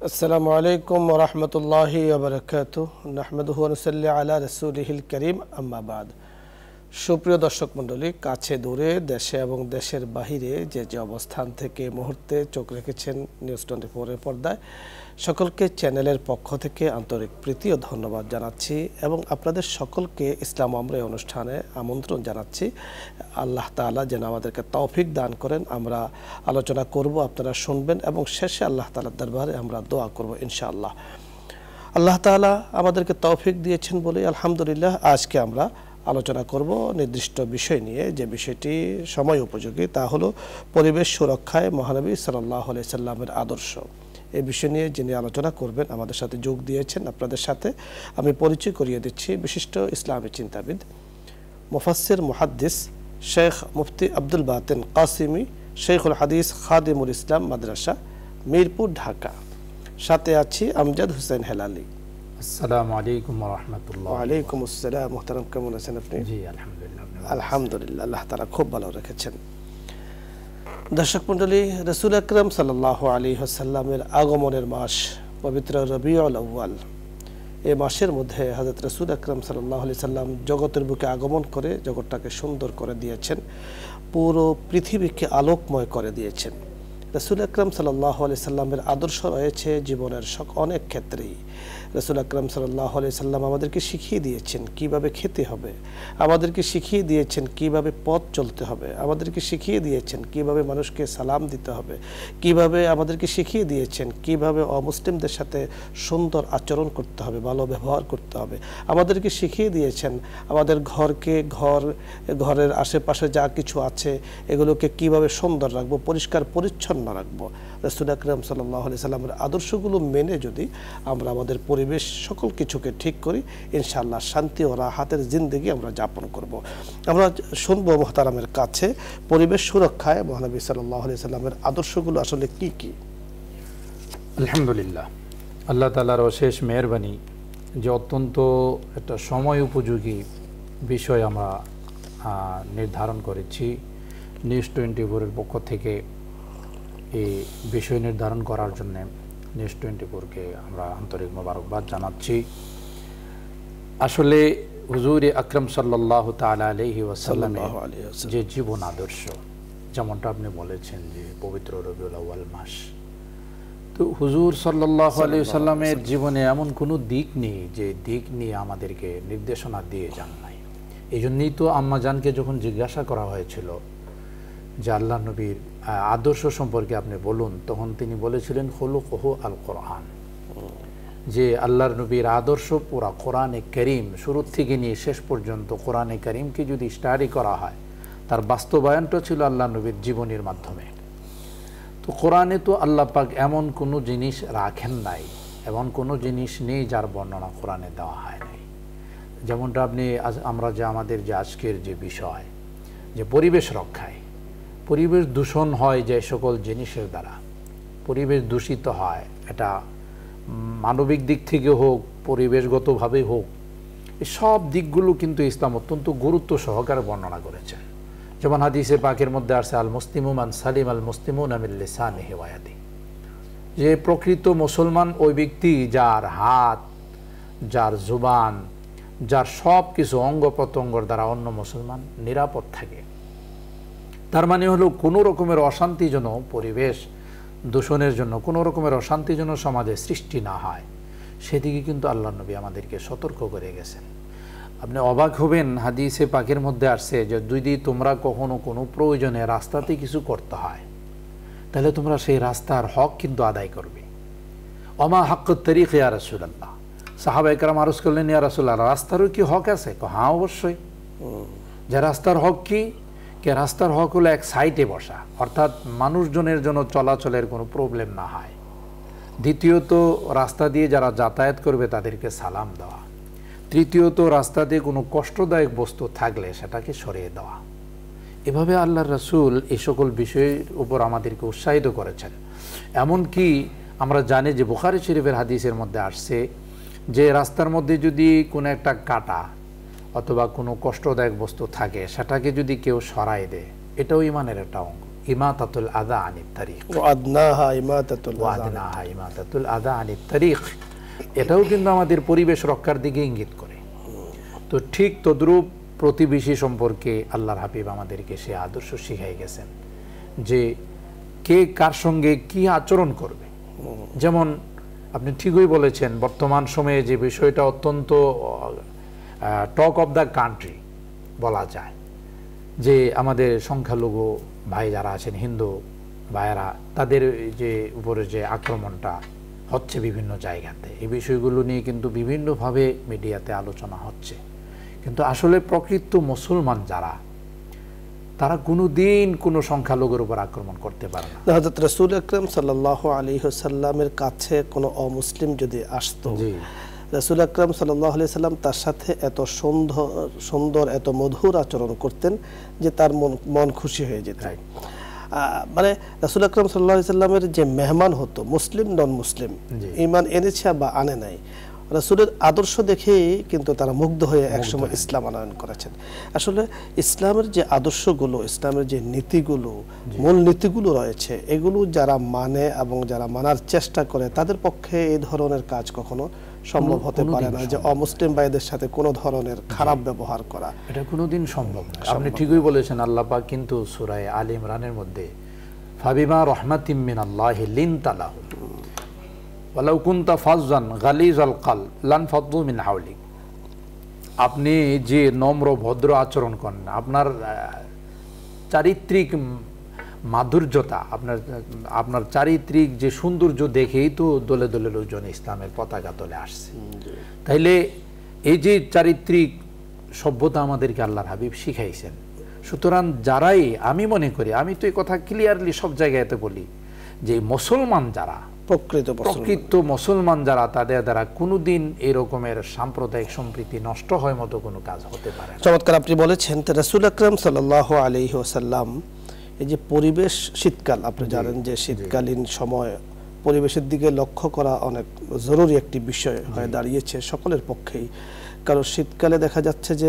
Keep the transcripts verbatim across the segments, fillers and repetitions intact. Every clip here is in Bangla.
আসসালামু আলাইকুম ওয়া রাহমাতুল্লাহি ওয়া বারাকাতুহু নাহমাদুহু ওয়া নুসাল্লি আলা রাসূলিহিল কারীম আম্মা বাদ। সুপ্রিয় দর্শক মণ্ডলী, কাছে দূরে, দেশে এবং দেশের বাহিরে যে যে অবস্থান থেকে মুহূর্তে চোখ রেখেছেন নিউজ টোয়েন্টি ফোরের পর্দায়, সকলকে চ্যানেলের পক্ষ থেকে আন্তরিক প্রীতি ও ধন্যবাদ জানাচ্ছি এবং আপনাদের সকলকে ইসলাম আমরা অনুষ্ঠানে আমন্ত্রণ জানাচ্ছি। আল্লাহ তাআলা যেন আমাদেরকে তৌফিক দান করেন। আমরা আলোচনা করব, আপনারা শুনবেন এবং শেষে আল্লাহ তাআলার দরবারে আমরা দোয়া করব ইনশাআল্লাহ। আল্লাহ তাআলা আমাদেরকে তৌফিক দিয়েছেন বলে আলহামদুলিল্লাহ আজকে আমরা আলোচনা করব নির্দিষ্ট বিষয় নিয়ে, যে বিষয়টি সময় উপযোগী, তা হলো পরিবেশ সুরক্ষায় মহানবী সাল্লাল্লাহু আলাইহি সাল্লামের আদর্শ। এই বিষয় নিয়ে যিনি আলোচনা করবেন আমাদের সাথে যোগ দিয়েছেন। আপনাদের সাথে আমি পরিচয় করিয়ে দিচ্ছি বিশিষ্ট ইসলামী চিন্তাবিদ, মুফাসসির, মুহাদ্দিস শেখ মুফতি আব্দুল বাতেন কাসিমি, শেখুল হাদিস, খাদিমুল ইসলাম মাদ্রাসা, মিরপুর, ঢাকা। সাথে আছি আমজাদ হোসেন হেলালি। আসসালামু আলাইকুম ওয়া রাহমাতুল্লাহ। ওয়া আলাইকুম আসসালাম। মুহতারাম, কেমন আছেন আপনি? জি আলহামদুলিল্লাহ। আলহামদুলিল্লাহ, আল্লাহ তাআলা খুব ভালো রেখেছেন। দর্শক মণ্ডলী, রাসূল আকরাম সাল্লাল্লাহু আলাইহি ওয়াসাল্লামের আগমনের মাস পবিত্র রবিউল আউয়াল। এই মাসের মধ্যে হযরত রাসূল আকরাম সাল্লাল্লাহু আলাইহি সাল্লাম জগতের বুকে আগমন করে জগৎটাকে সুন্দর করে দিয়েছেন, পুরো পৃথিবীকে আলোকময় করে দিয়েছেন। রাসূল আকরাম সাল্লাল্লাহু আলাইহি সাল্লামের আদর্শ রয়েছে জীবনের অনেক ক্ষেত্রেই। রাসূল আকরাম সাল্লাল্লাহু আলাইহি সাল্লাম আমাদেরকে শিখিয়ে দিয়েছেন কিভাবে খেতে হবে, আমাদেরকে শিখিয়ে দিয়েছেন কিভাবে পথ চলতে হবে, আমাদেরকে শিখিয়ে দিয়েছেন কিভাবে মানুষকে সালাম দিতে হবে, কিভাবে আমাদেরকে শিখিয়ে দিয়েছেন কিভাবে অমুসলিমদের সাথে সুন্দর আচরণ করতে হবে, ভালো ব্যবহার করতে হবে। আমাদেরকে শিখিয়ে দিয়েছেন আমাদের ঘরকে, ঘর ঘরের আশেপাশে যা কিছু আছে এগুলোকে কিভাবে সুন্দর রাখবো, পরিষ্কার পরিচ্ছন্ন রাখবো। রাসূল আকরাম সাল্লাল্লাহু আলাইহি সাল্লামের আদর্শগুলো মেনে যদি আমরা আমাদের পরিবেশ সকল কিছুকে ঠিক করি, ইনশাআল্লাহ শান্তি ও রাহাতের জিন্দেগি আমরা যাপন করব। আমরা শুনবো মুহতারামের কাছে পরিবেশ সুরক্ষায় মহানবী সাল্লাল্লাহু আলাইহি সাল্লামের আদর্শগুলো আসলে কি কি। আলহামদুলিল্লাহ, আল্লাহ তাআলার অশেষ মেহেরবানি যে অত্যন্ত একটা সময় উপযোগী বিষয় আমরা নির্ধারণ করেছি। নিউজ টোয়েন্টি ফোরের পক্ষ থেকে এই বিষয় নির্ধারণ করার জন্য নিউজ টোয়েন্টি ফোরকে আমরা আন্তরিক মোবারকবাদ জানাচ্ছি। আসলে হুজুর আকরাম সাল্লাল্লাহু তাআলা আলাইহি ওয়াসাল্লামের যে জীবন আদর্শ, যেমনটা আপনি বলেছেন যে পবিত্র রবিউল আউয়াল মাস, তো হুজুর সাল্লাল্লাহু আলাইহি ওয়াসাল্লামের জীবনে এমন কোনো দিক নেই যে দিক নিয়ে আমাদেরকে নির্দেশনা দিয়ে যান নাই। এই জন্যই তো আম্মা জানকে যখন জিজ্ঞাসা করা হয়েছিল যে আল্লাহ নবীর আদর্শ সম্পর্কে আপনি বলুন, তখন তিনি বলেছিলেন খুলুকুহু আল কোরআন, যে আল্লাহর নবীর আদর্শ পুরা কোরআনে কারীম, শুরু থেকে নিয়ে শেষ পর্যন্ত কোরআনে কারীমকে যদি স্টাডি করা হয়, তার বাস্তবায়নটা ছিল আল্লাহ নবীর জীবনীর মাধ্যমে। তো কোরআনে তো আল্লাহ পাক এমন কোনো জিনিস রাখেন নাই, এমন কোনো জিনিস নেই যার বর্ণনা কোরআনে দেওয়া হয় নাই। যেমনটা আপনি আমরা যে আমাদের যে আজকের যে বিষয়, যে পরিবেশ রক্ষায়, পরিবেশ দূষণ হয় যে সকল জিনিসের দ্বারা, পরিবেশ দূষিত হয়, এটা মানবিক দিক থেকে হোক, পরিবেশগতভাবে হোক, এই সব দিকগুলো কিন্তু ইসলাম অত্যন্ত গুরুত্ব সহকারে বর্ণনা করেছেন। যেমন হাদিসে পাকের মধ্যে আসছে আল মুসলিমু মান সালিম আল মুসলিমুনা মিন লিসানিহি ওয়া ইয়াদিহি, যে প্রকৃত মুসলমান ওই ব্যক্তি যার হাত, যার জুবান, যার সব কিছু অঙ্গ প্রত্যঙ্গর দ্বারা অন্য মুসলমান নিরাপদ থাকে। তার মানে হলো কোনো রকমের অশান্তি যেন, পরিবেশ দূষণের জন্য কোনো রকমের অশান্তি যেন সমাজে সৃষ্টি না হয়, সেদিকে কিন্তু আল্লাহ নবী আমাদেরকে সতর্ক করে গেছেন। আপনি অবাক হবেন, হাদিসে পাকের মধ্যে আসছে যে যদি তোমরা কখনো কোনো প্রয়োজনে রাস্তাতে কিছু করতে হয়, তাহলে তোমরা সেই রাস্তার হক কিন্তু আদায় করবে। ওমা হাক্কুত তারিক ইয়া রাসূলুল্লাহ, সাহাবায়ে কেরাম আরজ করলেন, ইয়া রাসূলুল্লাহ, রাস্তারও কি হক আছে? হ্যাঁ অবশ্যই। যে রাস্তার হক কি? কে রাস্তার হক হলো এক সাইডে বসা, অর্থাৎ মানুষজনের জন্য চলাচলের কোনো প্রবলেম না হয়। দ্বিতীয়ত, রাস্তা দিয়ে যারা যাতায়াত করবে তাদেরকে সালাম দেওয়া। তৃতীয়ত, রাস্তা দিয়ে কোনো কষ্টদায়ক বস্তু থাকলে সেটাকে সরিয়ে দেওয়া। এভাবে আল্লাহর রাসূল এই সকল বিষয়ের উপর আমাদেরকে উৎসাহিত করেছেন। এমনকি আমরা জানি যে বুখারী শরীফের হাদিসের মধ্যে আসছে যে রাস্তার মধ্যে যদি কোনো একটা কাঁটা অথবা কোনো কষ্টদায়ক বস্তু থাকে, সেটাকে যদি কেউ সরাই দেয়, এটাও ইমানের একটা অঙ্গ। ইমাতাতুল আযা আনিত তারিক, ওয়াদনাহা ইমাতাতুল আযা ওয়াদনাহা ইমাতাতুল আযা আনিত তারিক, এটাও কিন্তু আমাদের পরিবেশ রক্ষার দিকে ইঙ্গিত করে। তো ঠিক তদ্রূপ প্রতিবেশী সম্পর্কে আল্লাহর হাবিব আমাদেরকে সে আদর্শ শিখাই গেছেন যে কে কার সঙ্গে কি আচরণ করবে। যেমন আপনি ঠিকই বলেছেন, বর্তমান সময়ে যে বিষয়টা অত্যন্ত টক অফ দ্য কান্ট্রি বলা যায়, যে আমাদের সংখ্যালঘু ভাই যারা আছেন, হিন্দু ভাইয়েরা, তাদের যে উপরে যে আক্রমণটা হচ্ছে বিভিন্ন জায়গাতে, এই বিষয়গুলো নিয়ে কিন্তু বিভিন্নভাবে মিডিয়াতে আলোচনা হচ্ছে। কিন্তু আসলে প্রকৃত মুসলমান যারা, তারা কোনোদিন কোনো সংখ্যালঘুর উপর আক্রমণ করতে পারে না। হযরত রাসূল আকরাম সাল্লাল্লাহু আলাইহি ওয়াসাল্লামের কাছে কোনো অমুসলিম যদি আসতো, রাসূল আকরাম সাল্লাল্লাহু আলাইহি ওয়াসাল্লাম তার সাথে এত সুন্দর সুন্দর এত মধুর আচরণ করতেন যে তার মন মন খুশি হয়ে যেত। মানে রাসূল আকরাম সাল্লাল্লাহু আলাইহি ওয়াসাল্লামের যে মেহমান হতো, মুসলিম নন মুসলিম, ঈমান এনেছে বা আনে নাই, রাসূলের আদর্শ দেখেই কিন্তু তারা মুগ্ধ হয়ে একসময় ইসলাম আনয়ন করেছেন। আসলে ইসলামের যে আদর্শগুলো, ইসলামের যে নীতিগুলো, মূল নীতিগুলো রয়েছে, এগুলো যারা মানে এবং যারা মানার চেষ্টা করে, তাদের পক্ষে এই ধরনের কাজ কখনো সম্ভব হতে পারে না, যে অমুসলিম ভাইদের সাথে কোনো ধরনের খারাপ ব্যবহার করা, এটা কোনোদিন সম্ভব না। আপনি ঠিকই বলেছেন, আল্লাহ পাক কিন্তু সূরা আলে ইমরানের মধ্যে ফাবিমা রাহমাতিম মিনাল্লাহি লিনতা লাহুম ওয়ালাউ কুনতা ফাজ্জান গালিজাল কলব লানফাদ্দু মিন হাওলিক, আপনি যে নম্র ভদ্র আচরণ করেন, আপনার চারিত্রিক মাধুর্যতা, আপনার আপনার চারিত্রিক যে সৌন্দর্য দেখেই তো দলে দলে লোকজন ইসলামের পতাকা তলে আসছে। তাইলে এই যে চারিত্রিক সভ্যতা আমাদেরকে আল্লাহর হাবিব শিখাইছেন। সুতরাং যারাই, আমি মনে করি, আমি তো এই কথা ক্লিয়ারলি সব জায়গাতে বলি, যে মুসলমান যারা, প্রকৃত প্রকৃত মুসলমান যারা, তাদের দ্বারা কোনোদিন এই রকমের সাম্প্রদায়িক সম্প্রীতি নষ্ট হয় মতো কোনো কাজ হতে পারে না। চমৎকার আপনি বলেছেন। রাসূল আকরাম সাল্লাল্লাহু আলাইহি ওয়াসাল্লাম, এই যে পরিবেশ, শীতকাল, আপনি জানেন যে শীতকালীন সময় পরিবেশের দিকে লক্ষ্য করা অনেক জরুরি একটি বিষয় হয়ে দাঁড়িয়েছে সকলের পক্ষেই। কারণ শীতকালে দেখা যাচ্ছে যে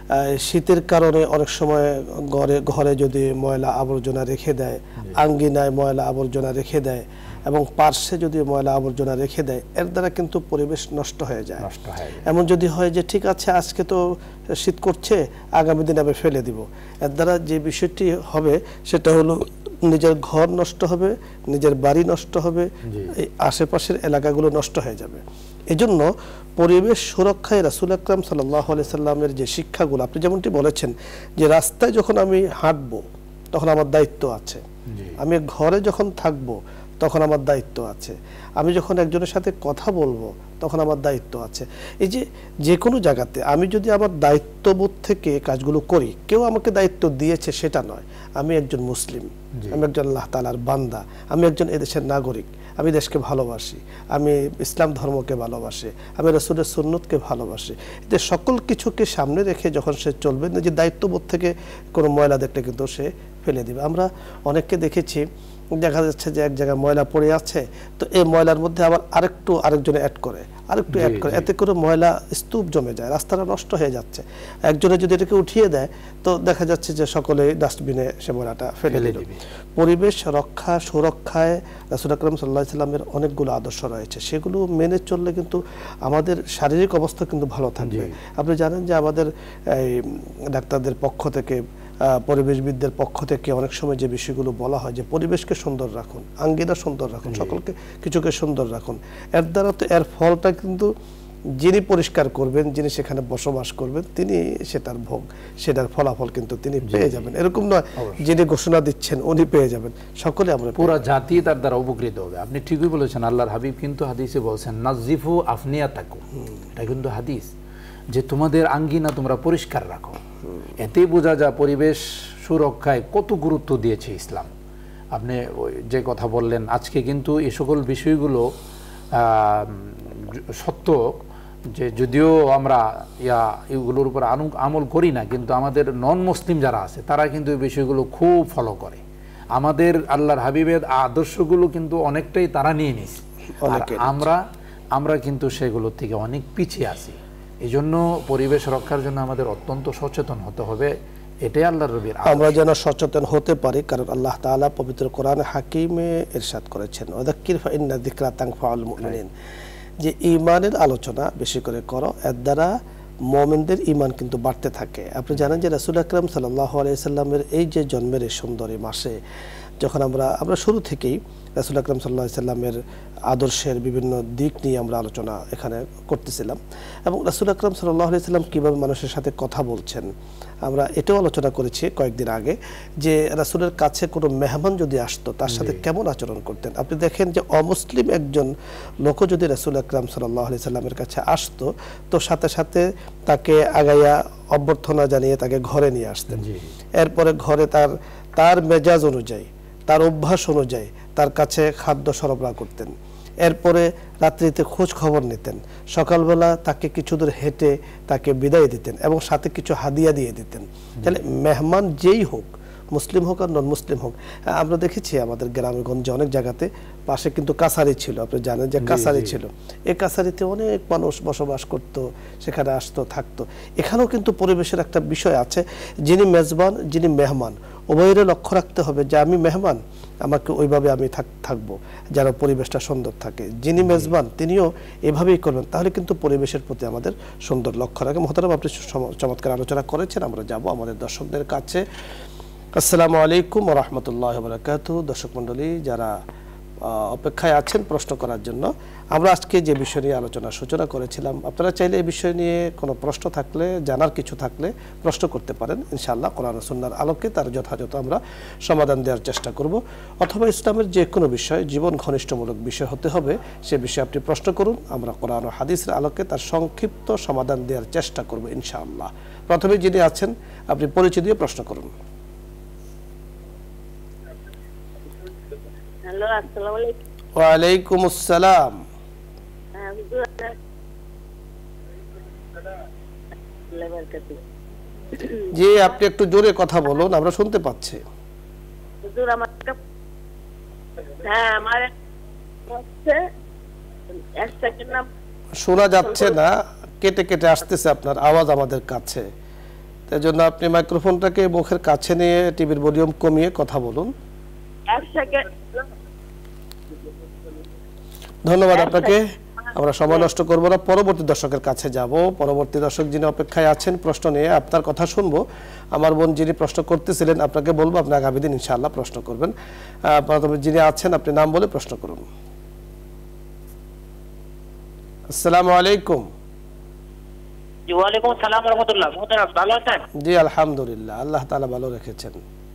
শীতের কারণে অনেক সময় ঘরে ঘরে যদি ময়লা আবর্জনা রেখে দেয়, আঙ্গিনায় ময়লা আবর্জনা রেখে দেয় এবং পার্শ্বে যদি ময়লা আবর্জনা রেখে দেয়, এর দ্বারা কিন্তু পরিবেশ নষ্ট হয়ে যায়। এমন যদি হয় যে ঠিক আছে আজকে তো শীত করছে, আগামী দিন আমি ফেলে দিব, এর দ্বারা যে বিষয়টি হবে সেটা হলো নিজের ঘর নষ্ট হবে, নিজের বাড়ি নষ্ট হবে, এই আশেপাশের এলাকাগুলো নষ্ট হয়ে যাবে। এজন্য পরিবেশ সুরক্ষায় রাসূল আকরাম সাল্লাল্লাহু আলাইহি সাল্লামের যে শিক্ষাগুলো, আপনি যেমনটি বলেছেন যে রাস্তায় যখন আমি হাঁটবো তখন আমার দায়িত্ব আছে, আমি ঘরে যখন থাকবো তখন আমার দায়িত্ব আছে, আমি যখন একজনের সাথে কথা বলবো তখন আমার দায়িত্ব আছে। এই যে যে কোনো জায়গাতে আমি যদি আমার দায়িত্ববোধ থেকে কাজগুলো করি, কেউ আমাকে দায়িত্ব দিয়েছে সেটা নয়, আমি একজন মুসলিম, আমি একজন আল্লাহ তাআলার বান্দা, আমি একজন এদেশের নাগরিক, আমি দেশকে ভালোবাসি, আমি ইসলাম ধর্মকে ভালোবাসি, আমি রাসূলের সুন্নতকে ভালোবাসি। এতে সকল কিছুকে সামনে রেখে যখন সে চলবে, যে দায়িত্ববোধ থেকে কোনো ময়লা দেখলে কিন্তু সে ফেলে দিবে। আমরা অনেককে দেখেছি, দেখা যাচ্ছে যে এক জায়গায় ময়লা পড়ে আছে, তো এই ময়লার মধ্যে আবার আরেকটু আরেকজনে অ্যাড করে, আরেকটু অ্যাড করে, এতে করে ময়লা স্তূপ জমে যায়, রাস্তাটা নষ্ট হয়ে যাচ্ছে। একজনে যদি এটাকে উঠিয়ে দেয় তো দেখা যাচ্ছে যে সকলে ডাস্টবিনে সে ময়লাটা ফেলে দিবে। পরিবেশ রক্ষা সুরক্ষায় রাসূল আকরাম সাল্লাল্লাহু আলাইহি সাল্লামের অনেকগুলো আদর্শ রয়েছে, সেগুলো মেনে চললে কিন্তু আমাদের শারীরিক অবস্থা কিন্তু ভালো থাকবে। আপনি জানেন যে আমাদের এই ডাক্তারদের পক্ষ থেকে, পরিবেশবিদদের পক্ষ থেকে অনেক সময় যে বিষয়গুলো বলা হয় যে পরিবেশকে সুন্দর রাখুন, আঙ্গিনা সুন্দর রাখুন, সকলকে কিছুকে সুন্দর রাখুন। এর দ্বারা তো এর ফলটা কিন্তু যিনি পরিষ্কার করবেন, যিনি সেখানে বসবাস করবেন, তিনি সেটার ভোগ, সেটার ফলাফল কিন্তু তিনি পেয়ে যাবেন। এরকম নয় যিনি ঘোষণা দিচ্ছেন উনি পেয়ে যাবেন, সকলে আমরা, পুরো জাতি তার দ্বারা উপকৃত হবে। আপনি ঠিকই বলেছেন, আল্লাহর হাবিব কিন্তু হাদিসে বলছেন নাজিফু আফনিয়াতাকুম, এটা কিন্তু হাদিস, যে তোমাদের আঙ্গিনা তোমরা পরিষ্কার রাখো। এতেই বোঝা যায় পরিবেশ সুরক্ষায় কত গুরুত্ব দিয়েছে ইসলাম। আপনি যে কথা বললেন, আজকে কিন্তু এই সকল বিষয়গুলো সত্য যে যদিও আমরা ইয়া এগুলোর উপর আমল করি না, কিন্তু আমাদের নন মুসলিম যারা আছে তারা কিন্তু এই বিষয়গুলো খুব ফলো করে। আমাদের আল্লাহর হাবিবের আদর্শগুলো কিন্তু অনেকটাই তারা নিয়ে নিয়েছে, আমরা আমরা কিন্তু সেগুলোর থেকে অনেক পিছিয়ে আছি। এই জন্য পরিবেশ রক্ষার জন্য আমাদের অত্যন্ত সচেতন হতে হবে এটাই আল্লাহর নবীর আমরা যেন সচেতন হতে পারি, কারণ আল্লাহ তাআলা পবিত্র কোরআনে হাকিমে ইরশাদ করেছেন ওয়াযাক্কির ফা ইন্না যিকরা তানফাউল মুমিনিন, যে ঈমানের আলোচনা বেশি করে করো, এর দ্বারা মুমিনদের ঈমান কিন্তু বাড়তে থাকে। আপনি জানেন যে রাসূল আকরাম সাল্লাল্লাহু আলাইহি সাল্লামের এই যে জন্মের এই সুন্দর মাসে যখন আমরা আমরা শুরু থেকেই রাসূল আকরাম সাল্লাল্লাহু আলাইহি সাল্লামের আদর্শের বিভিন্ন দিক নিয়ে আমরা আলোচনা এখানে করতেছিলাম, এবং রাসূল আকরাম সাল্লাল্লাহু আলাইহি সাল্লাম কীভাবে মানুষের সাথে কথা বলছেন আমরা এটাও আলোচনা করেছি কয়েকদিন আগে, যে রাসূলের কাছে কোনো মেহমান যদি আসতো তার সাথে কেমন আচরণ করতেন। আপনি দেখেন যে অমুসলিম একজন লোকও যদি রাসূল আকরাম সাল্লাল্লাহু আলাইহি সাল্লামের কাছে আসতো তো সাথে সাথে তাকে আগাইয়া অভ্যর্থনা জানিয়ে তাকে ঘরে নিয়ে আসতেন। এরপরে ঘরে তার তার মেজাজ অনুযায়ী, তার অভ্যাস অনুযায়ী তার কাছে খাদ্য সরবরাহ করতেন। এরপরে রাত্রিতে খোঁজ খবর নিতেন, সকালবেলা তাকে কিছু দূর হেঁটে তাকে বিদায় দিতেন এবং সাথে কিছু হাদিয়া দিয়ে দিতেন। তাহলে মেহমান যেই হোক, মুসলিম হোক আর নন মুসলিম হোক, আমরা দেখেছি আমাদের গ্রামে গঞ্জে অনেক জায়গাতে পাশে কিন্তু কাছারি ছিল, আপনি জানেন যে কাছারি ছিল, এই কাছারিতে অনেক মানুষ বসবাস করত, সেখানে আসতো থাকতো। এখানেও কিন্তু পরিবেশের একটা বিষয় আছে, যিনি মেজবান যিনি মেহমান উভয়ের লক্ষ্য রাখতে হবে যে আমি মেহমান, আমাকে ওইভাবে আমি থাকবো যেন পরিবেশটা সুন্দর থাকে। যিনি মেজবান তিনিও এভাবেই করবেন, তাহলে কিন্তু পরিবেশের প্রতি আমাদের সুন্দর লক্ষ্য রাখে। মহতারাম, আপনি চমৎকার আলোচনা করেছেন। আমরা যাব আমাদের দর্শকদের কাছে। আসসালামু আলাইকুম ওয়া রাহমাতুল্লাহি ওয়া বারাকাতুহু। দর্শক মণ্ডলী যারা অপেক্ষায় আছেন প্রশ্ন করার জন্য, আমরা আজকে যে বিষয় নিয়ে আলোচনার সূচনা করেছিলাম, আপনারা চাইলে এই বিষয় নিয়ে কোনো প্রশ্ন থাকলে, জানার কিছু থাকলে প্রশ্ন করতে পারেন। ইনশাআল্লাহ কোরআন ও সুন্নাহর আলোকে তার যথাযথ আমরা সমাধান দেওয়ার চেষ্টা করব। অথবা ইসলামের যে কোনো বিষয়, জীবন ঘনিষ্ঠমূলক বিষয় হতে হবে, সে বিষয়ে আপনি প্রশ্ন করুন, আমরা কোরআন ও হাদিসের আলোকে তার সংক্ষিপ্ত সমাধান দেওয়ার চেষ্টা করব ইনশাআল্লাহ। প্রথমে যিনি আছেন আপনি পরিচয় দিয়ে প্রশ্ন করুন। হ্যালো, আসসালামু আলাইকুম। ওয়া আলাইকুম আসসালাম। হ্যাঁ হুজুর, জি আপনি একটু জোরে কথা বলুন, আমরা শুনতে পাচ্ছি। হুজুর আমার একটা, হ্যাঁ আমার হচ্ছে এক সেকেন্ড না, শোনা যাচ্ছে না, কেটে কেটে আসতেছে আপনার আওয়াজ আমাদের কাছে। তাই জন্য আপনি মাইক্রোফোনটাকে মুখের কাছে নিয়ে টিভির ভলিউম কমিয়ে কথা বলুন। এক সেকেন্ড। ধন্যবাদ আপনাকে। আমরা সময় নষ্ট করব না, পরবর্তী দর্শকের কাছে যাব। পরবর্তী দর্শক যিনি অপেক্ষায় আছেন প্রশ্ন নিয়ে, আপনার কথা শুনবো। আমার বোন যিনি প্রশ্ন করতেছিলেন, আপনাকে বলবো আপনি আগামী দিন ইনশাআল্লাহ প্রশ্ন করবেন। প্রথমে যিনি আছেন আপনি নাম বলে প্রশ্ন করুন। আসসালামু আলাইকুম। জি ওয়ালাইকুম আসসালাম ওয়া রাহমাতুল্লাহ। মুহতারাম ভালো আছেন? জি আলহামদুলিল্লাহ, আল্লাহ তাআলা ভালো রেখেছেন।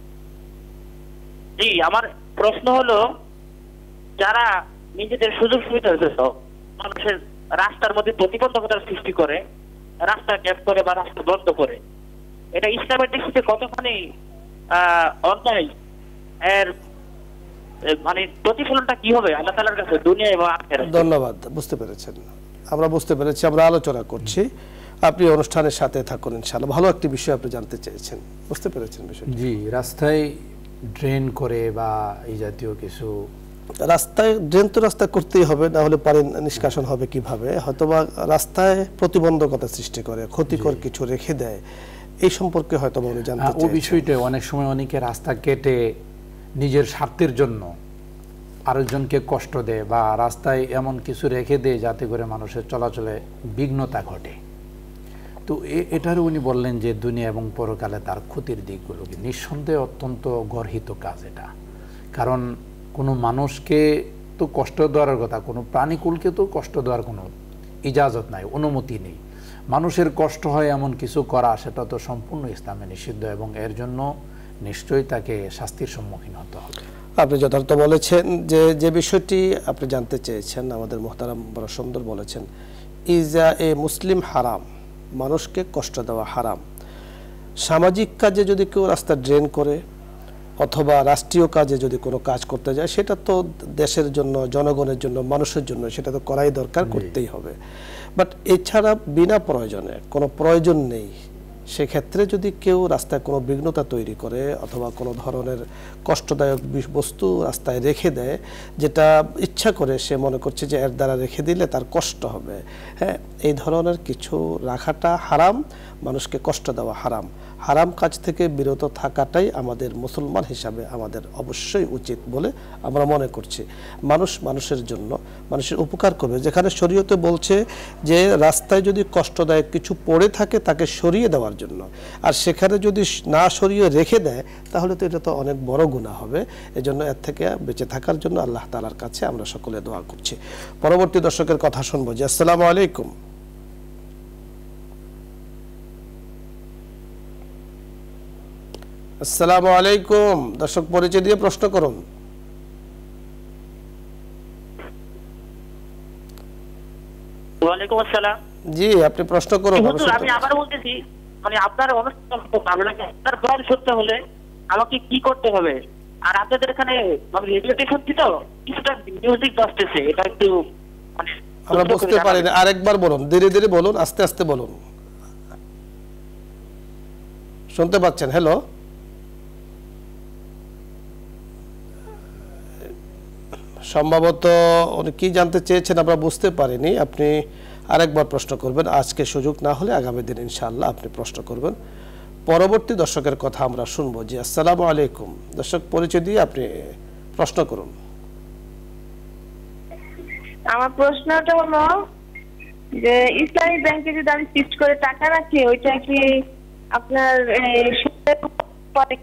জি আমার প্রশ্ন হলো, যারা নিজেদের সুযোগ সুবিধার জন্য মানুষের রাস্তার মধ্যে প্রতিবন্ধকতার সৃষ্টি করে, রাস্তা গ্যাপ করে বা রাস্তা বন্ধ করে, এটা ইসলামের দৃষ্টিতে কতখানি অন্যায়, এর মানে প্রতিফলনটা কি হবে আল্লাহ তাআলার কাছে দুনিয়া এবং আখিরাতে? ধন্যবাদ, বুঝতে পেরেছেন, আমরা বুঝতে পেরেছি, আমরা আলোচনা করছি। আপনি অনুষ্ঠানের সাথে থাকুন ইনশাআল্লাহ। ভালো একটি বিষয় আপনি জানতে চেয়েছেন, বুঝতে পেরেছেন বিষয়। জি, রাস্তায় ড্রেন করে বা এই জাতীয় কিছু, রাস্তায় ড্রেন তো রাস্তা করতেই হবে, না হলে পানি নিষ্কাশন হবে কিভাবে? হয়তোবা রাস্তায় প্রতিবন্ধকতা সৃষ্টি করে, ক্ষতিকর কিছু রেখে দেয়, এই সম্পর্কে হয়তো উনি জানতে চাইছেন। ওই বিষয়টা অনেক সময় অনেকে রাস্তা কেটে নিজের স্বার্থের জন্য আরেকজনকে কষ্ট দেয় বা রাস্তায় এমন কিছু রেখে দেয় যাতে করে মানুষের চলাচলে বিঘ্নতা ঘটে। তো এটারও উনি বললেন যে দুনিয়া এবং পরকালে তার ক্ষতির দিকগুলোকে, নিঃসন্দেহে অত্যন্ত গর্হিত কাজ এটা। কারণ কোনো মানুষকে তো কষ্ট দেওয়ার কথা, কোনো প্রাণীকুলকে তো কষ্ট দেওয়ার কোনো ইজাজত নাই, অনুমতি নেই। মানুষের কষ্ট হয় এমন কিছু করা, সেটা তো সম্পূর্ণ ইসলামে নিষিদ্ধ এবং এর জন্য নিশ্চয়ই তাকে শাস্তির সম্মুখীন হতে হবে। আপনি যথার্থ বলেছেন যে যে বিষয়টি আপনি জানতে চেয়েছেন, আমাদের মোহতারাম বড় সুন্দর বলেছেন, ইজা এ মুসলিম হারাম, মানুষকে কষ্ট দেওয়া হারাম। সামাজিক কাজে যদি কেউ রাস্তা ড্রেন করে অথবা রাষ্ট্রীয় কাজে যদি কোনো কাজ করতে যায়, সেটা তো দেশের জন্য, জনগণের জন্য, মানুষের জন্য সেটা তো করাই দরকার, করতেই হবে। বাট এছাড়া বিনা প্রয়োজনে, কোনো প্রয়োজন নেই, সেক্ষেত্রে যদি কেউ রাস্তায় কোনো বিঘ্নতা তৈরি করে অথবা কোনো ধরনের কষ্টদায়ক বস্তু রাস্তায় রেখে দেয়, যেটা ইচ্ছা করে সে মনে করছে যে এর দ্বারা রেখে দিলে তার কষ্ট হবে, হ্যাঁ, এই ধরনের কিছু রাখাটা হারাম, মানুষকে কষ্ট দেওয়া হারাম। হারাম কাজ থেকে বিরত থাকাটাই আমাদের মুসলমান হিসাবে আমাদের অবশ্যই উচিত বলে আমরা মনে করছি। মানুষ মানুষের জন্য মানুষের উপকার করবে। যেখানে শরীয়তে বলছে যে রাস্তায় যদি কষ্টদায়ক কিছু পড়ে থাকে তাকে সরিয়ে দেওয়ার জন্য, আর সেখানে যদি না সরিয়ে রেখে দেয় তাহলে তো এটা তো অনেক বড় গুনাহ হবে। এজন্য এর থেকে বেঁচে থাকার জন্য আল্লাহ তাআলার কাছে আমরা সকলে দোয়া করছি। পরবর্তী দর্শকের কথা শুনবো। জি, আসসালামু আলাইকুম। আসসালামু আলাইকুম। দর্শক পরিচয় দিয়ে প্রশ্ন করুন। ওয়ালাইকুম আসসালাম। জি, আপনি প্রশ্ন করুন। হুজুর, আমি আবার বলতেছি, মানে আপনার অনুষ্ঠান খুব ভালো লাগে। আপনার বয়ান শুনতে হলে আমাকে কি করতে হবে? আর আপনাদের এখানে মানে রেডিওতে শুনছি তো কিছুটা মিউজিক বাজতেছে, এটা একটু মানে আমরা বুঝতে পারি না, আরেকবার বলুন, ধীরে ধীরে বলুন, আস্তে আস্তে বলুন। শুনতে পাচ্ছেন? হ্যালো, সম্ভবত উনি কি জানতে চেয়েছেন আমরা বুঝতে পারিনি। আপনি আরেকবার প্রশ্ন করবেন, আজকে সুযোগ না হলে আগামী দিন ইনশাআল্লাহ আপনি প্রশ্ন করবেন। পরবর্তী দর্শকের কথা আমরা শুনবো। জি, আসসালামু আলাইকুম। দর্শক পরিচয় দিয়ে আপনি প্রশ্ন করুন। আমার প্রশ্নটা হলো যে ইসলামী ব্যাংকে যদি আমি ফিক্সড করে টাকা রাখি ওইটা কি আপনার সুদের পরে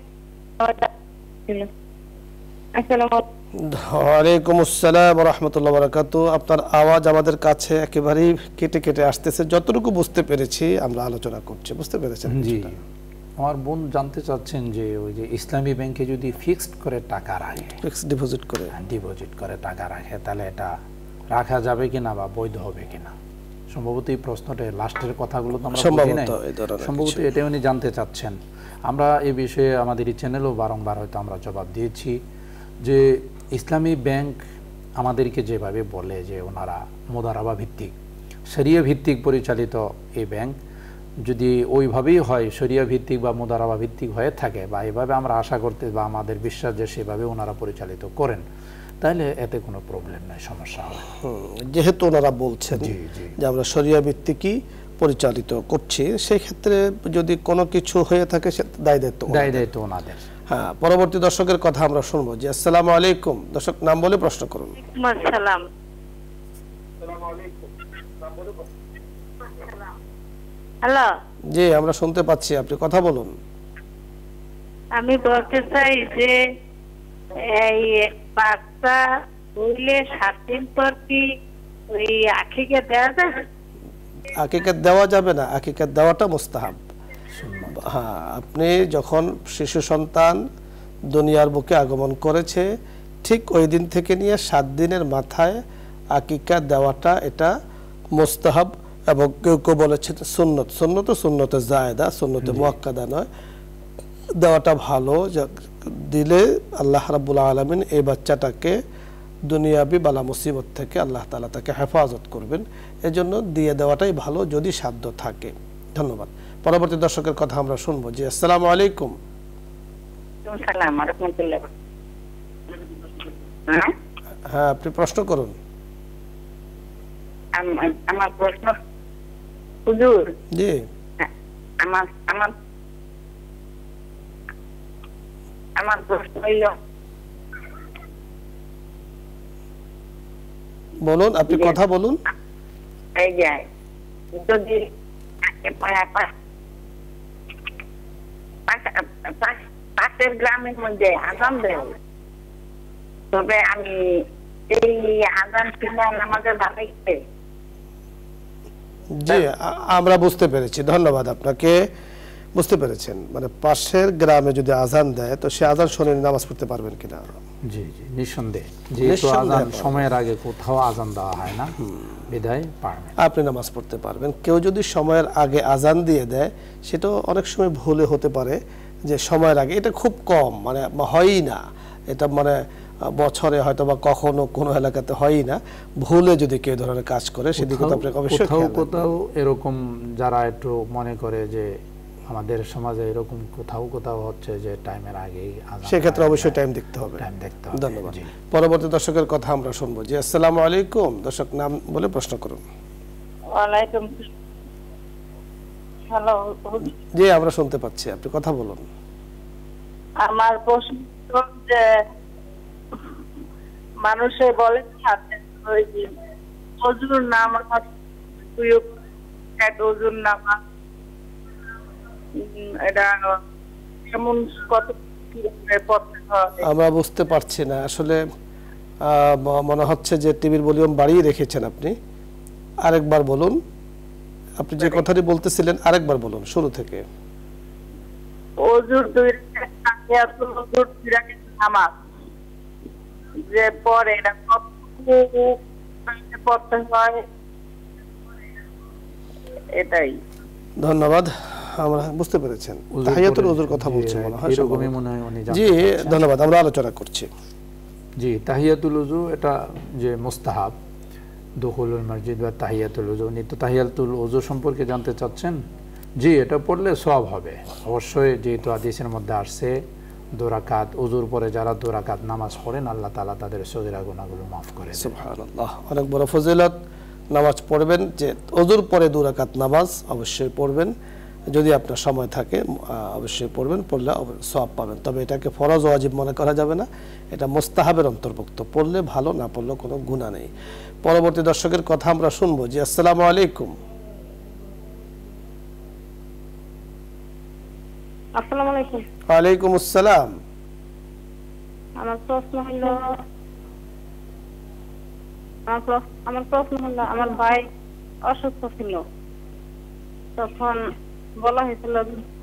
আসসালামু ওয়ালাইকুম আসসালাম ওয়া রাহমাতুল্লাহি ওয়া বারাকাতুহু। আপনার আওয়াজ আমাদের কাছে একেবারেই কেটে কেটে আসতেছে। যতটুকু বুঝতে পেরেছি আমরা আলোচনা করছি, বুঝতে পেরেছেন? জি, আমার বোন জানতে চাচ্ছেন যে ওই যে ইসলামী ব্যাংকে যদি ফিক্সড করে টাকা রাখে, ফিক্সড ডিপোজিট করে ডিপোজিট করে টাকা রাখে, তাহলে এটা রাখা যাবে কিনা বা বৈধ হবে কিনা? সম্ভবত এই প্রশ্নটা লাস্টের কথাগুলো তো আমরা বুঝি নাই, সম্ভবত এটা উনি জানতে চাচ্ছেন। আমরা এই বিষয়ে আমাদের এই চ্যানেলও বারংবার হয়তো আমরা জবাব দিয়েছি যে ইসলামী ব্যাংক আমাদেরকে যেভাবে বলে যে ওনারা মুদারাবা ভিত্তিক, শরিয়া ভিত্তিক পরিচালিত এই ব্যাংক, যদি ওইভাবেই হয়, শরিয়া ভিত্তিক বা মুদারাবা ভিত্তিক হয়ে থাকে বা এভাবে আমরা আশা করতে বা আমাদের বিশ্বাস যে সেভাবে ওনারা পরিচালিত করেন, তাহলে এতে কোনো প্রবলেম নাই, সমস্যা হয়। যেহেতু ওনারা বলছেন যে আমরা শরিয়া ভিত্তিকই পরিচালিত করছি, সেই ক্ষেত্রে যদি কোনো কিছু হয়ে থাকে সে দায় দায়িত্ব দায় দায়িত্ব ওনাদের। হ্যাঁ, পরবর্তী দর্শকের কথা আমরা শুনবো। জি, আসসালামু আলাইকুম। দর্শক নাম বলে প্রশ্ন করুন। আসসালাম। হ্যালো, জি, আমরা শুনতে পাচ্ছি, আপনি কথা বলুন। আমি বলতে চাই যে এই বাচ্চা হইলে সাত দিন পর কি ওই আখিকে দেওয়া যাবে? আকিকাত দেওয়া যাবে না, আকিকাত দেওয়াটা মুস্তাহাব। হ্যাঁ, আপনি যখন শিশু সন্তান দুনিয়ার বুকে আগমন করেছে ঠিক ওই দিন থেকে নিয়ে সাত দিনের মাথায় আকিকা দেওয়াটা এটা মুস্তাহাব, এবং কেউ কেউ বলেছেন সুন্নত। সুন্নত সুন্নতে জায়েদা, সুন্নতে মুআক্কাদা নয়। দেওয়াটা ভালো, দিলে আল্লাহ রাব্বুল আলামিন এই বাচ্চাটাকে দুনিয়াবি বালা মুসিবত থেকে আল্লাহ তাআলা তাকে হেফাজত করবেন। এজন্য দিয়ে দেওয়াটাই ভালো যদি সাধ্য থাকে। ধন্যবাদ। পরবর্তী দর্শকের কথা আমরা শুনবো। জি, আসসালামু আলাইকুম। আসসালামু আলাইকুম। হ্যাঁ, আপনি প্রশ্ন করুন। আমার প্রশ্ন হুজুর, জি, আমার আমার আমার প্রশ্ন হইল, বলুন, আপনি কথা বলুন। এই যে যদি পাশের গ্রামের মধ্যে আজান দেয়, তবে আমি এই আজান শুনে আমাদের ভালো। জি, আমরা বুঝতে পেরেছি, ধন্যবাদ আপনাকে। বুঝতে পেরেছেন, মানে পাশের গ্রামে যদি আজান দেয় তো সে আজান শুনে নামাজ পড়তে পারবেন কিনা? জি জি, নিঃসন্দেহে। যেহেতু আজান সময়ের আগে কোথাও আজান দেওয়া হয় না, বিদায় পারবেন, আপনি নামাজ পড়তে পারবেন। কেউ যদি সময়ের আগে আজান দিয়ে দেয়, সেটা অনেক সময় ভুলে হতে পারে যে সময়ের আগে, এটা খুব কম, মানে হয়ই না, এটা মানে বছরে হয়তো বা কখনো কোনো এলাকাতে হয়ই না। ভুলে যদি কেউ ধরনের কাজ করে সেদিকে তো আপনাকে অবশ্যই কোথাও কোথাও এরকম যারা একটু মনে করে যে আমাদের সমাজে এরকম কোথাও কোথাও হচ্ছে যে টাইমের আগেই আজান, সেক্ষেত্রে অবশ্যই টাইম দেখতে হবে। টাইম দেখতে হবে। ধন্যবাদ। পরবর্তী দর্শকের কথা আমরা শুনবো। জি, আসসালামু আলাইকুম। দর্শক নাম বলে প্রশ্ন করুন। ওয়ালাইকুম হ্যালো, জি আমরা শুনতে পাচ্ছি, আপনি কথা বলুন। আমার প্রশ্ন যে মানুষে বলে ওই অজুর নামাজ অজুর নামাজ এটা কেমন কত পড়তে হয়? আমরা বুঝতে পারছি না আসলে, আহ, ম- মনে হচ্ছে যে টিভির ভলিউম বাড়িয়ে রেখেছেন আপনি। আরেকবার বলুন, আপনি যে কথাটি বলতেছিলেন আরেকবার বলুন শুরু থেকে। অজুর দুই রাকাত তাহিয়াতুল অজুর দুই রাকাত নামাজ যে পরে এটা কতটুকু পড়তে হয় এটাই। ধন্যবাদ, আমরা বুঝতে পেরেছেন। উযুর তাহিয়াতুল পরে- উযুর কথা জি, বলছেন মনে হয় এরকমই সম্ভবত। মনে হয় উনি জানতে জি চাচ্ছেন। ধন্যবাদ, আমরা আলোচনা করছি। জি, তাহিয়াতুল উযু এটা যে মুস্তাহাব, দুখুলুল মসজিদ বা তাহিয়াতুল উযু, উনি তো তাহিয়াতুল উযু সম্পর্কে জানতে চাচ্ছেন। জি, এটা পড়লে সওয়াব হবে অবশ্যই, যেহেতু হাদিসের মধ্যে আসছে দু রাকাত উযুর পরে যারা দু রাকাত নামাজ পড়েন আল্লাহ তাআলা তাদের সগীরা গুনাহগুলো মাফ করে দেন। সুবহানাল্লাহ, অনেক বড় ফজিলত। নামাজ পড়বেন, যে ওযুর পরে দু রাকাত নামাজ অবশ্যই পড়বেন, যদি আপনার সময় থাকে আহ, অবশ্যই পড়বেন, পড়লে অব- সওয়াব পাবেন। তবে এটাকে ফরজ ওয়াজিব মনে করা যাবে না, এটা মুস্তাহাবের অন্তর্ভুক্ত, পড়লে ভালো, না পড়লে কোনো গুনাহ নেই। পরবর্তী দর্শকের কথা আমরা শুনবো। জি আসসালামু আলাইকুম। আসসালামু আলাইকুম। ওয়ালাইকুম আসসালাম। আমার প্রশ্ন হলো আমার প্রশ্ন আমার প্রশ্ন হলো আমার ভাই অসুস্থ ছিল, তখন বলা হয়েছিল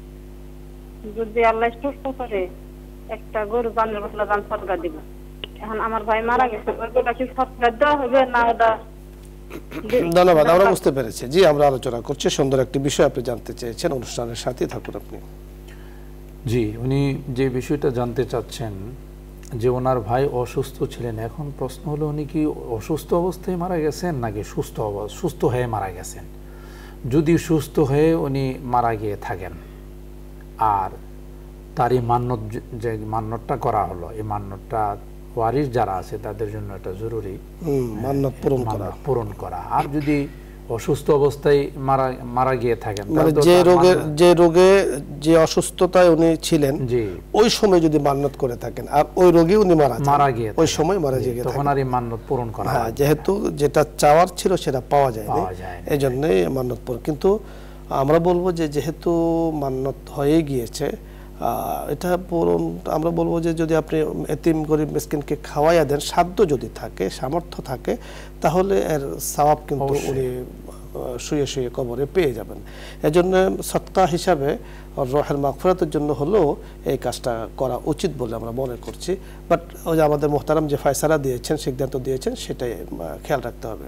যদি আল্লাহ সুস্থ করে একটা গরু বান্ধব দান সদকা দিব। এখন আমার ভাই মারা গেছে, ওটা কি সদকা দেওয়া হবে না ওটা? ধন্যবাদ, আমরা বুঝতে পেরেছি। জি আমরা আলোচনা করছি, সুন্দর একটি বিষয় আপনি জানতে চেয়েছেন, অনুষ্ঠানের সাথে থাকুন আপনি। জি, উনি যে বিষয়টা জানতে চাচ্ছেন যে ওনার ভাই অসুস্থ ছিলেন, এখন প্রশ্ন হলো উনি কি অসুস্থ অবস্থায় মারা গেছেন নাকি সুস্থ অবস্থা সুস্থ হয়ে মারা গেছেন। যদি সুস্থ হয়ে উনি মারা গিয়ে থাকেন আর তার এই মান্যত যে- যে মান্যতটা করা হলো, এই মান্যতটা ওয়ারিস যারা আছে তাদের জন্য এটা জরুরি হুম, মান্যত পূরণ করা। মান্যত পূরণ করা। আর যদি অসুস্থ অবস্থায় মারা মারা গিয়ে থাকেন মানে তাহলে তো যে তার রোগে মান্যত- যে রোগে যে অসুস্থতায় উনি ছিলেন জি, ওই সময় যদি মান্যত করে থাকেন আর ওই রোগী উনি মারা যান, মারা গিয়ে ওই থাকেন, সময় মারা জি, গিয়ে তখন থাকেন। আর এই মান্যত পূরণ করা হ্যাঁ, হয় না। যেহেতু যেটা চাওয়ার ছিল সেটা পাওয়া যায়নি, পাওয়া যায়নি। এই জন্যই মান্যত পূরণ। কিন্তু আমরা বলবো যে যেহেতু মান্যত হয়ে গিয়েছে, আহ, এটা পূরণ আমরা বলবো যে যদি আপনি এতিম গরিব মিসকিনকে খাওয়াইয়া দেন, সাধ্য যদি থাকে, সামর্থ্য থাকে, তাহলে এর সওয়াব কিন্তু অবশ্যই। উনি আহ, শুয়ে শুয়ে কবরে পেয়ে যাবেন। এজন্য সদকা হিসাবে রহের মাগফিরাতের জন্য হলেও এই কাজটা করা উচিত বলে আমরা মনে করছি। বাট ওই যে আমাদের মোহতারাম যে ফয়সালা দিয়েছেন, সিদ্ধান্ত দিয়েছেন, সেটাই আহ, খেয়াল রাখতে হবে।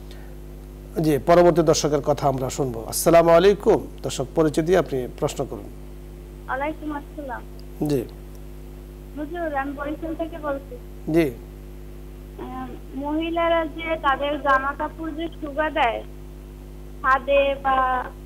জি, পরবর্তী দর্শকের কথা আমরা শুনবো। আসসালামু আলাইকুম। দর্শক পরিচয় দিয়ে আপনি প্রশ্ন করুন। ওয়ালাইকুম আসসালাম। জি হুজুর, আমি বরিশাল থেকে বলছি। জি আহ, মহিলারা যে তাদের জামা কাপড় যে শুকা দেয় ছাদে বা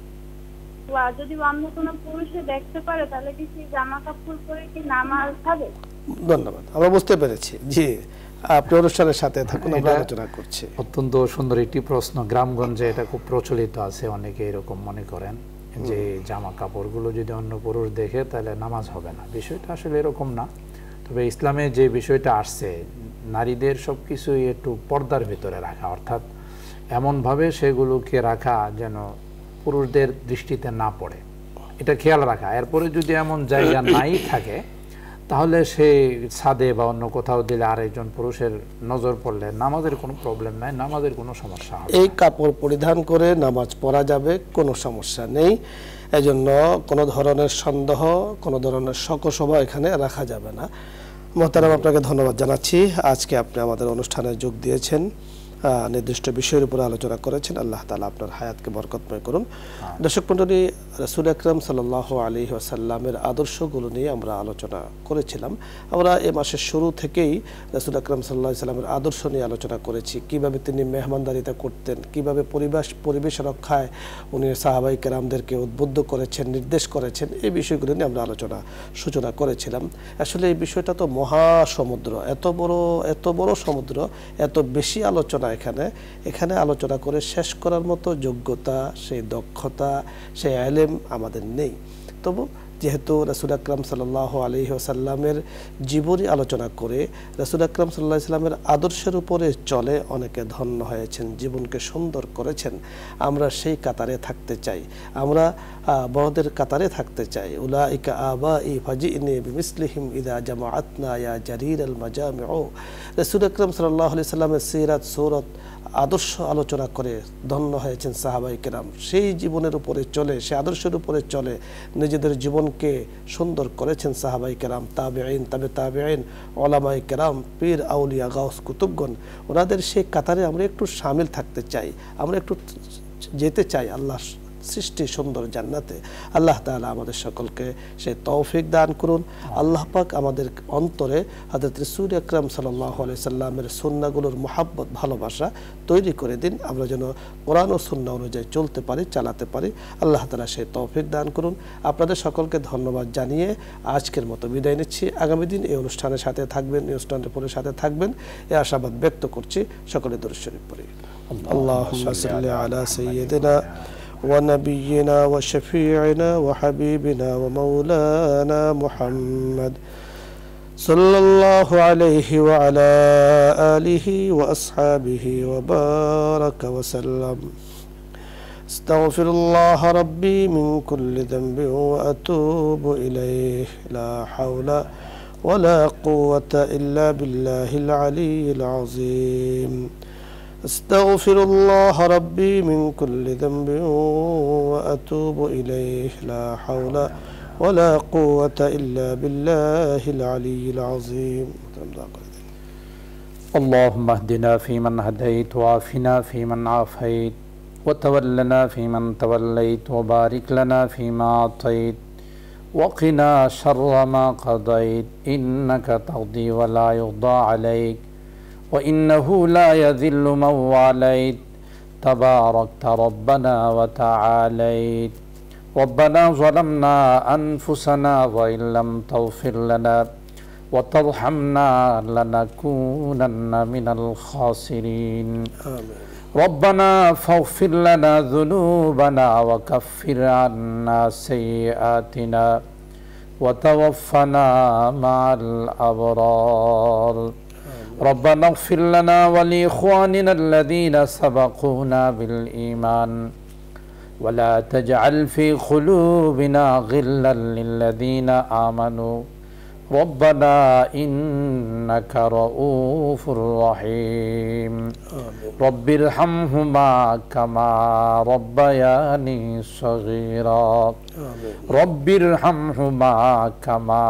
বা যদি অন্য কোনো পুরুষে দেখতে পারে, তাহলে কি সেই জামা কাপড় পরে কি নামাজ হবে? ধন্যবাদ, আমরা বুঝতে পেরেছি। জি আপনি অনুষ্ঠানের সাথে থাকুন, আমরা এটা- আলোচনা করছি। অত্যন্ত সুন্দর একটি প্রশ্ন। গ্রামগঞ্জে এটা খুব প্রচলিত আছে, অনেকে এরকম মনে করেন যে জামা কাপড়গুলো যদি অন্য পুরুষ দেখে তাহলে নামাজ হবে না। বিষয়টা আসলে এরকম না। তবে ইসলামে যে বিষয়টা আসছে, নারীদের সব কিছুই একটু পর্দার ভিতরে রাখা, অর্থাৎ এমনভাবে সেগুলোকে রাখা যেন পুরুষদের দৃষ্টিতে না পড়ে, এটা খেয়াল রাখা। এরপরে যদি এমন জায়গা নাই থাকে তাহলে সে ছাদে বা অন্য কোথাও দিলে আরেকজন পুরুষের নজর পড়লে নামাজের কোনো প্রবলেম নাই, নামাজের কোনো সমস্যা হবে এই না। কাপড় পরিধান করে নামাজ পড়া যাবে, কোনো সমস্যা নেই। এজন্য কোনো ধরনের সন্দেহ, কোনো ধরনের শকসভা এখানে রাখা যাবে না। মোহতারাম, আপনাকে ধন্যবাদ জানাচ্ছি। আজকে আপনি আমাদের অনুষ্ঠানে যোগ দিয়েছেন, আহ, নির্দিষ্ট বিষয়ের উপরে আলোচনা করেছেন। আল্লাহ তাআলা আপনার হায়াতকে বরকতময় করুন। দর্শক মণ্ডলী, রাসূল আকরাম সাল্লাল্লাহু আলাইহি ওয়াসাল্লামের আদর্শগুলো নিয়ে আমরা আলোচনা করেছিলাম। আমরা এ মাসের শুরু থেকেই রাসূল আকরাম সাল্লাল্লাহু আলাইহি সাল্লামের আদর্শ নিয়ে আলোচনা করেছি, কিভাবে তিনি মেহমানদারিতা করতেন, কিভাবে পরিবেশ পরিবেশ রক্ষায় উনি সাহাবাই কেরামদেরকে উদ্বুদ্ধ করেছেন, নির্দেশ করেছেন। এই বিষয়গুলো নিয়ে আমরা আলোচনা সূচনা করেছিলাম। আসলে এই বিষয়টা তো মহাসমুদ্র, এত বড় এত বড় সমুদ্র, এত বেশি আলোচনা এখানে এখানে আলোচনা করে শেষ করার মতো যোগ্যতা, সেই দক্ষতা, সেই ইলম আমাদের নেই। তবু যেহেতু রাসূল আকরাম সাল্লাল্লাহু আলাইহি ওয়াসাল্লামের জীবনী আলোচনা করে রাসূল আকরাম সাল্লাল্লাহু আলাইহি ওয়াসাল্লামের আদর্শের উপরে চলে অনেকে ধন্য হয়েছেন, জীবনকে সুন্দর করেছেন। আমরা সেই কাতারে থাকতে চাই, আমরা বড়দের কাতারে থাকতে চাই। উলাইকা আবাই ফাজিনি বিমিসলিহিম ইযা জামাআতনা ইয়া জারিরাল মাজামিউ। রাসূল আকরাম সাল্লাল্লাহু আলাইহি ওয়াসাল্লামের সিরাত, সূরত, আদর্শ আলোচনা করে ধন্য হয়েছেন সাহাবায়ে কেরাম। সেই জীবনের উপরে চলে, সেই আদর্শের উপরে চলে নিজেদের জীবনকে সুন্দর করেছেন সাহাবায়ে কেরাম, তাবেঈন, তাবে তাবেঈন, উলামায়ে কেরাম, পীর, আউলিয়া, গাউস, কুতুবগণ। ওনাদের সেই কাতারে আমরা একটু শামিল থাকতে চাই, আমরা একটু যেতে চাই আল্লাহ সৃষ্টি সুন্দর জান্নাতে। আল্লাহ তাআলা আমাদের সকলকে সেই তৌফিক দান করুন। আল্লাহ পাক আমাদের অন্তরে হযরত রাসূল আকরাম সাল্লাল্লাহু আলাইহি সাল্লামের সুন্নাহগুলোর মুহাব্বত, ভালোবাসা তৈরি করে দিন। আমরা যেন কোরআন ও সুন্নাহ অনুযায়ী চলতে পারি, চালাতে পারি। আল্লাহ তাআলা সেই তৌফিক দান করুন। আপনাদের সকলকে ধন্যবাদ জানিয়ে আজকের মতো বিদায় নিচ্ছি। আগামী দিন এই অনুষ্ঠানের সাথে থাকবেন, এই অনুষ্ঠানের পরে সাথে থাকবেন এই আশাবাদ ব্যক্ত করছি। সকলে দরুদ শরীফ পড়ি। আল্লাহুম্মা সাল্লি আলা সাইয়্যিদিনা ونبينا وشفيعنا وحبيبنا ومولانا محمد صلى الله عليه وعلى آله وأصحابه وبارك وسلم. استغفر الله ربي من كل ذنب وأتوب إليه. لا حول ولا قوة إلا بالله العلي العظيم. استغفر الله ربي من كل ذنب وأتوب إليه. لا حول ولا قوة إلا بالله العلي العظيم. اللهم اهدنا فيمن هديت، وعافنا فيمن عافيت، وتولنا فيمن توليت، وبارك لنا فيما أعطيت، وقنا شر ما قضيت. إنك تقضي ولا يقضى عليك، وإنه لا يذل من واليت. تباركت ربنا وتعاليت. ربنا ظلمنا أنفسنا وإن لم تغفر لنا وترحمنا لنكونن من الخاسرين. آمين. ربنا فاغفر لنا ذنوبنا وكفر عنا سيئاتنا وتوفنا مع الأبرار. ربنا اغفر لنا ولإخواننا الذين سبقونا بالإيمان ولا تجعل في قلوبنا غلا للذين آمنوا ربنا إنك رؤوف رحيم. رب ارحمهما كما ربياني صغيرا. رب ارحمهما كما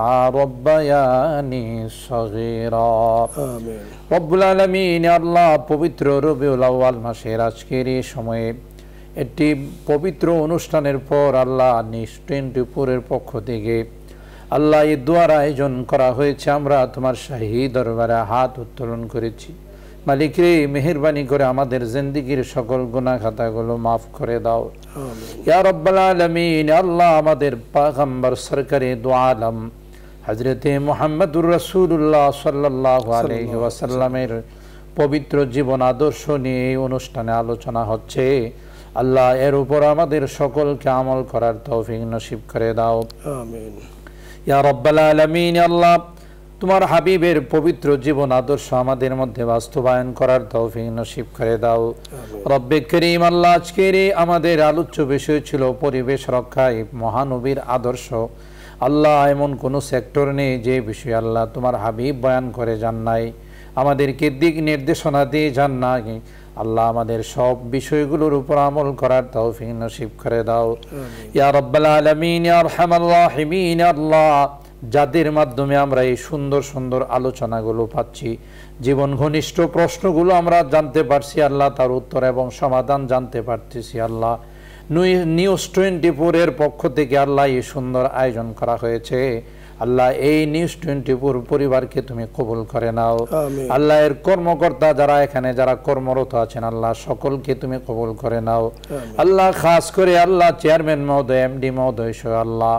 ربياني صغيرا. রব্বুল আলামিন, আল্লাহ পবিত্র রবিউল আউয়াল মাসের আজকের এই সময়ে একটি পবিত্র অনুষ্ঠানের পর আল্লাহ নিজ টোয়েন্টিপুরের পক্ষ থেকে আল্লাহ এই দোয়ার আয়োজন করা হয়েছে। আমরা তোমার শাহী দরবারে হাত উত্তোলন করেছি। মালিক রে, মেহেরবানি করে আমাদের জিন্দেগীর সকল গুনাহ খাতাগুলো মাফ করে দাও ইয়া রাব্বাল আলামিন। আল্লাহ আমাদের পয়গম্বর সরকারে দু আলম হযরতে মুহাম্মদুর রাসূলুল্লাহ সাল্লাল্লাহু আলাইহি ওয়াসাল্লামের পবিত্র জীবন আদর্শ নিয়ে এই অনুষ্ঠানে আলোচনা হচ্ছে। আল্লাহ এর উপর আমাদের সকলকে আমল করার তৌফিক নসিব করে দাও। আমিন ইয়া রাব্বাল আলামিন। আল্লাহ তোমার হাবিবের পবিত্র জীবন আদর্শ আমাদের মধ্যে বাস্তবায়ন করার তৌফিক নসিব করে দাও। রব্বে করিম, আল্লাহ আজকের আমাদের আলোচ্য বিষয় ছিল পরিবেশ রক্ষায় মহানবীর আদর্শ। আল্লাহ এমন কোনো সেক্টর নেই যে বিষয়ে আল্লাহ তোমার হাবিব বয়ান করে যান নাই, আমাদেরকে দিক নির্দেশনা দিয়ে যান নাই। আল্লাহ আমাদের সব বিষয়গুলোর উপর আমল করার তৌফিক নসিব করে দাও ইয়া রাব্বাল আলামিন, ইয়া আরহামার রাহিমিন। আল্লাহ যাদের মাধ্যমে আমরা এই সুন্দর সুন্দর আলোচনাগুলো পাচ্ছি, জীবন ঘনিষ্ঠ প্রশ্নগুলো আমরা জানতে পারছি, আল্লাহ তার উত্তর এবং সমাধান জানতে পারতেছি। আল্লাহ নিউজ টোয়েন্টি ফোর এর পক্ষ থেকে আল্লাহ এই সুন্দর আয়োজন করা হয়েছে। আল্লাহ এই নিউজ টোয়েন্টি ফোর পরিবারকে তুমি কবুল করে নাও। আল্লাহ এর কর্মকর্তা যারা এখানে যারা কর্মরত আছেন, আল্লাহ সকলকে তুমি কবুল করে নাও। আল্লাহ খাস করে আল্লাহ চেয়ারম্যান মহোদয়, এমডি মহোদয় সহ আল্লাহ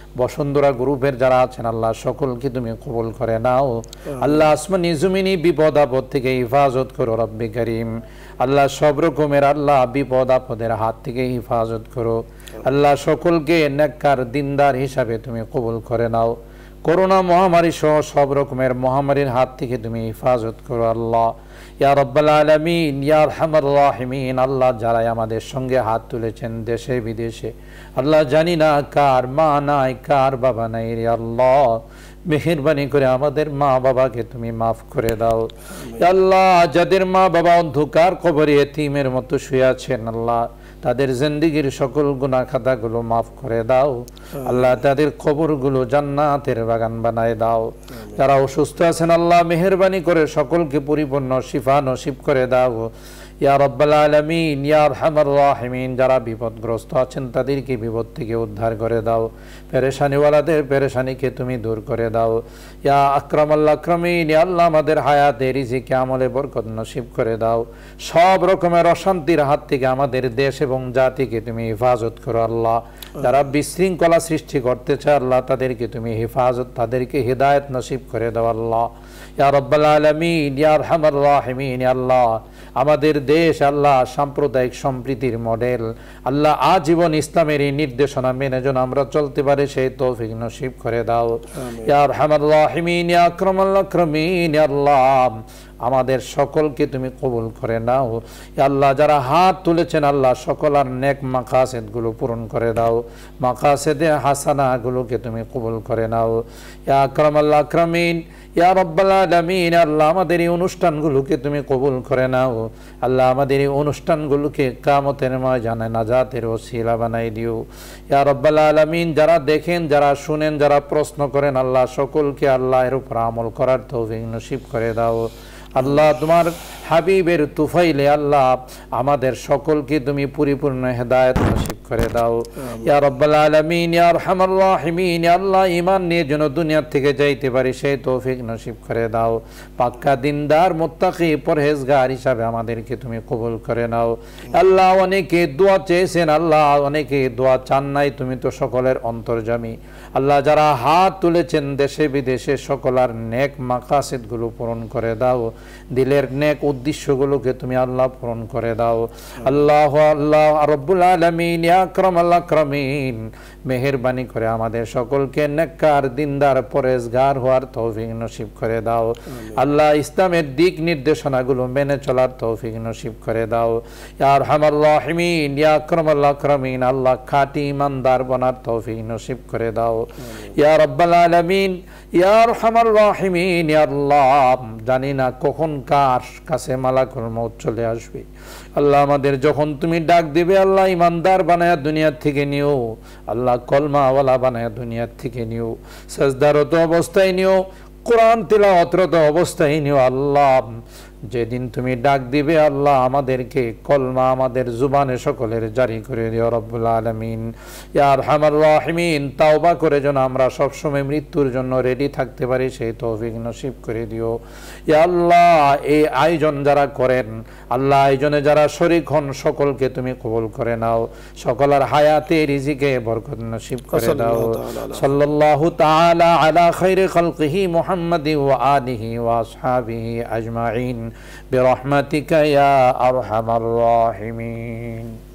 বসুন্ধরা গ্রুপের যারা আছেন আল্লাহ সকলকে তুমি কবুল করে নাও। আল্লাহ আসমানি জমিনি বিপদ আপদ থেকে হেফাজত করো রব্বে করিম। আল্লাহ সব রকমের আল্লাহ বিপদ আপদের হাত থেকে হেফাজত করো। আল্লাহ সকলকে নেককার দিনদার হিসাবে তুমি কবুল করে নাও। করোনা মহামারী সহ সব রকমের মহামারীর হাত থেকে তুমি হেফাজত করো আল্লাহ। ইয়া রাব্বাল আলামিন, ইয়া আরহামার রাহিমিন। আল্লাহ যারা আমাদের সঙ্গে হাত তুলেছেন দেশে বিদেশে, আল্লাহ জানি না কার মা নাই কার বাবা নাই রে আল্লাহ, মেহেরবানি করে আমাদের মা বাবাকে তুমি মাফ করে দাও। আল্লাহ যাদের মা বাবা অন্ধকার কবরে এতিমের মতো শুয়ে আছেন আল্লাহ তাদের জিন্দেগীর সকল গুনাহ খাতাগুলো মাফ করে দাও আল্লাহ, তাদের কবরগুলো জান্নাতের বাগান বানায় দাও। যারা অসুস্থ আছেন আল্লাহ মেহেরবানি করে সকলকে পরিপূর্ণ শিফা নসিব করে দাও ইয়া রাব্বাল আলামিন, ইয়া আরহামার রাহিমিন। যারা বিপদগ্রস্ত আছেন তাদেরকে বিপদ থেকে উদ্ধার করে দাও, পেরেশানিওয়ালাদের পেরেশানিকে তুমি দূর করে দাও ইয়া আকরামাল আকরামিন। ইয়া আল্লাহ আমাদের হায়াতে রিজিকে আমলে বরকত নসিব করে দাও। সব রকমের অশান্তির হাত থেকে আমাদের দেশ এবং জাতিকে তুমি হেফাজত করো আল্লাহ। যারা বিশৃঙ্খলা সৃষ্টি করতে চায় আল্লাহ তাদেরকে তুমি হেফাজত তাদেরকে হিদায়াত নসিব করে দাও আল্লাহ। ইয়া রাব্বাল আলামিন, ইয়া আরহামার রাহিমিন। আল্লাহ আমাদের দেশ আল্লাহ সাম্প্রদায়িক সম্প্রীতির মডেল আল্লাহ, আজীবন ইসলামের এই নির্দেশনা মেনে যেন আমরা চলতে পারি সেই তৌফিক নসিব করে দাও ইয়া আরহামার রাহিমিন, ইয়া আকরামাল আকরামিন। আল্লাহ আমাদের সকলকে তুমি কবুল করে নাও আল্লাহ। যারা হাত তুলেছেন আল্লাহ সকল আর নেক মাকাসেদগুলো পূরণ করে দাও, মাকাসেদে হাসানাগুলোকে তুমি কবুল করে নাও ইয়া আকরামাল আকরামিন, ইয়া রাব্বাল আলামিন। আল্লাহ আমাদের এই অনুষ্ঠানগুলোকে তুমি কবুল করে নাও আল্লাহ, আমাদের এই অনুষ্ঠানগুলোকে কিয়ামতের ময়দানে নাজাতের ওসিলা বানাই দিও ইয়া রাব্বাল আলামিন। যারা দেখেন যারা শুনেন যারা প্রশ্ন করেন আল্লাহ সকলকে আল্লাহ এর উপর আমল করার তৌফিক নসিব করে দাও আল্লাহ। তোমার হাবিবের তুফাইলে আল্লাহ আমাদের সকলকে তুমি পরিপূর্ণ হেদায়েত নসিব করে দাও ইয়া রাব্বাল আলামিন, ইয়া আরহামার রাহিমিন। আল্লাহ ঈমান নিয়ে যেন দুনিয়া থেকে যাইতে পারি সেই তৌফিক নসিব করে দাও। পাক্কা দিনদার মুত্তাকি পরহেজগার হিসাবে আমাদেরকে তুমি কবুল করে নাও আল্লাহ। অনেকে দোয়া চেয়েছেন আল্লাহ, অনেকে দোয়া চান নাই, তুমি তো সকলের অন্তর্যামী আল্লাহ। যারা হাত তুলেছেন দেশে বিদেশে সকল আর নেক মাকাসিদগুলো পূরণ করে দাও, দিলের নেক উদ্দেশ্যগুলোকে তুমি আল্লাহ পূরণ করে দাও আল্লাহ। আল্লাহ রাব্বুল আলামিন, ইয়া আকরামাল আকরামিন। মেহেরবানি করে আমাদের সকলকে নেককার দিনদার পরেজগার হওয়ার তৌফিক নসিব করে দাও আল্লাহ। ইসলামের দিক নির্দেশনাগুলো মেনে চলার তৌফিক নসিব করে দাও ইয়া আরহামার রাহিমিন, ইয়া আকরামাল আকরামিন। আল্লাহ খাঁটি ইমানদার বনার তৌফিক নসিব করে দাও ইয়া রাব্বাল আলামিন, ইয়া আরহামার রাহিমিন। ইয়া আল্লাহ জানি না কখন কার কাছে মালাকুল মউত চলে আসবে আল্লাহ। আমাদের যখন তুমি ডাক দিবে আল্লাহ ইমানদার বানায়া দুনিয়া থেকে নিও আল্লাহ, কলমাওয়ালা বানায়া দুনিয়া থেকে নিও, সাজদারত অবস্থায় নিও, কোরআন তিলাওয়াতরত অবস্থায় নিও আল্লাহ। যেদিন তুমি ডাক দিবে আল্লাহ আমাদেরকে কলমা আমাদের জুবানে সকলের জারি করে দিও রব্বুল আলামিন, ইয়া আরহামার রাহিমিন। তাওবা করে যেন আমরা সবসময় মৃত্যুর জন্য রেডি থাকতে পারি সেই তৌফিক নসিব করে দিও ইয়া আল্লাহ। এই আয়োজন যারা করেন আল্লাহ, আয়োজনে যারা শরীক হন সকলকে তুমি কবুল করে নাও, সকলের হায়াতে রিজিকে বরকত নসিব করে দাও। সাল্লাল্লাহু তাআলা আলা খায়রি খালকিহি মুহাম্মাদি ওয়া আলিহি ওয়া আসহাবিহি আজমাইন برحمتك يا أرحم الراحمين।